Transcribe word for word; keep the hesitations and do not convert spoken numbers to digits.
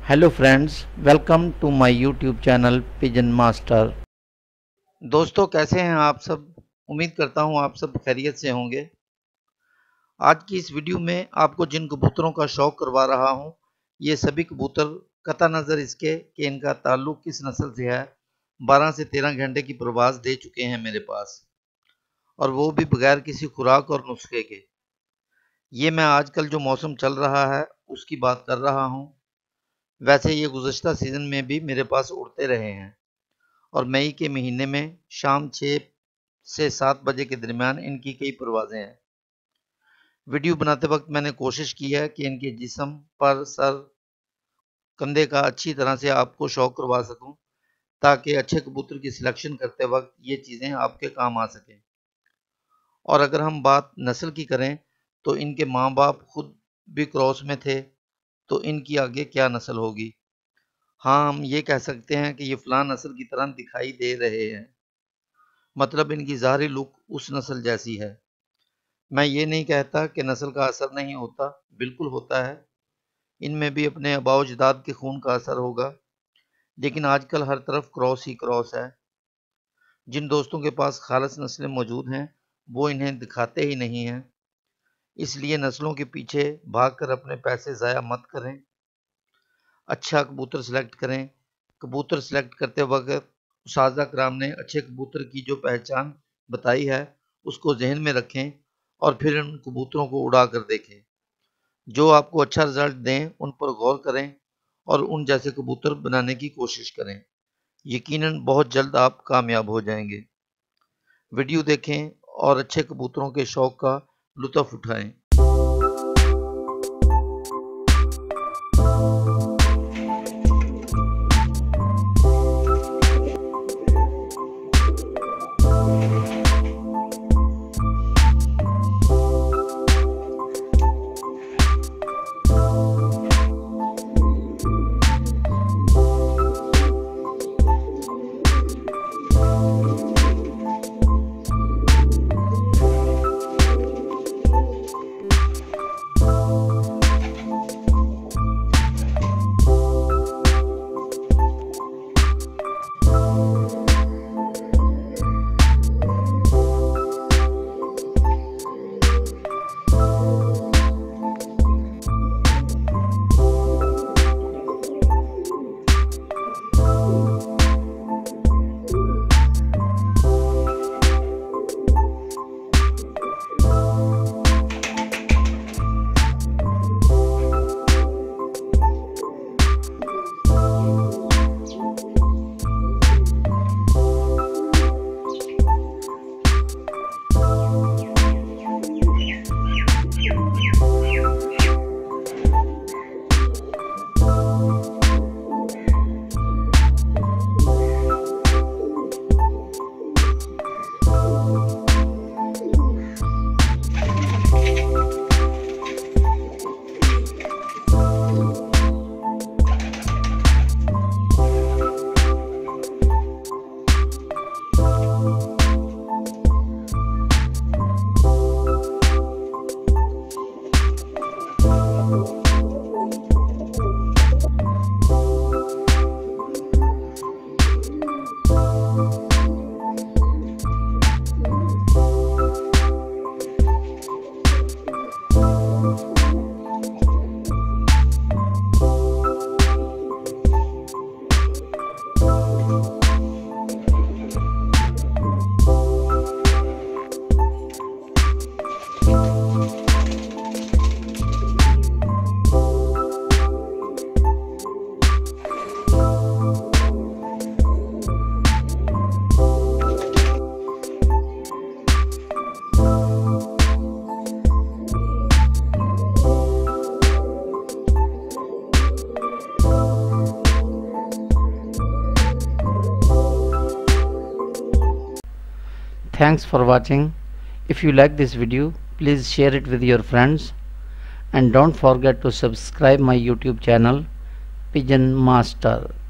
Hello friends, welcome to my YouTube channel pigeon master. दोस्तों, कैसे हैं आप सब? उम्मीद करता हूं आप सब खैरियत से होंगे। आज की इस वीडियो में आपको जिन कबूतरों का शौक करवा रहा हूं, ये सभी कबूतर कता नज़र इसके कि इनका ताल्लुक किस नस्ल से है, बारह से तेरह घंटे की परवाज़ दे चुके हैं मेरे पास, और वो भी बगैर किसी खुराक और नुस्खे के। ये मैं आजकल जो मौसम चल रहा है उसकी बात कर रहा हूँ। वैसे ये गुज़श्ता सीज़न में भी मेरे पास उड़ते रहे हैं, और मई के महीने में शाम छः से सात बजे के दरमियान इनकी कई परवाज़ें हैं। वीडियो बनाते वक्त मैंने कोशिश की है कि इनके जिस्म पर, सर, कंधे का अच्छी तरह से आपको शौक करवा सकूं, ताकि अच्छे कबूतर की सिलेक्शन करते वक्त ये चीज़ें आपके काम आ सकें। और अगर हम बात नस्ल की करें तो इनके माँ बाप खुद भी क्रॉस में थे, तो इनकी आगे क्या नस्ल होगी। हाँ, हम ये कह सकते हैं कि ये फलां नस्ल की तरह दिखाई दे रहे हैं, मतलब इनकी ज़ाहिरी लुक उस नस्ल जैसी है। मैं ये नहीं कहता कि नस्ल का असर नहीं होता, बिल्कुल होता है। इनमें भी अपने आबाओ अजदाद के खून का असर होगा, लेकिन आजकल हर तरफ क्रॉस ही क्रॉस है। जिन दोस्तों के पास खालिस नस्लें मौजूद हैं, वो इन्हें दिखाते ही नहीं हैं। इसलिए नस्लों के पीछे भागकर अपने पैसे ज़ाया मत करें। अच्छा कबूतर सिलेक्ट करें। कबूतर सिलेक्ट करते वक्त उस्ताज़ा कराम ने अच्छे कबूतर की जो पहचान बताई है, उसको जहन में रखें और फिर उन कबूतरों को उड़ा कर देखें। जो आपको अच्छा रिजल्ट दें उन पर गौर करें और उन जैसे कबूतर बनाने की कोशिश करें। यकीनन बहुत जल्द आप कामयाब हो जाएंगे। वीडियो देखें और अच्छे कबूतरों के शौक का लुत्फ़ उठाएं। Thanks for watching. If you like this video, please share it with your friends, and don't forget to subscribe my YouTube channel Pigeon Master.